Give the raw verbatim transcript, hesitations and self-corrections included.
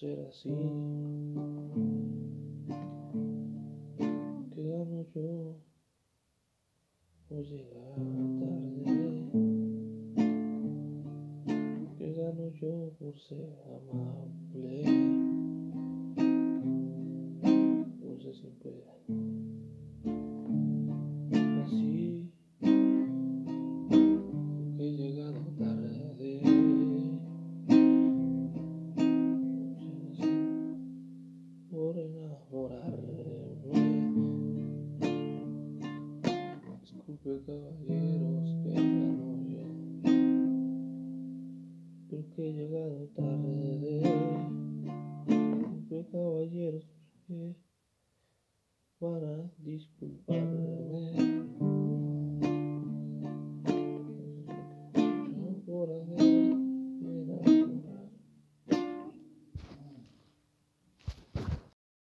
ser así, que gano yo por llegar tarde, que gano yo por ser amable, no sé si puede así, que he llegado tarde, no sé así, por enamorarme. Disculpe caballeros, que gano yo, porque he llegado tarde.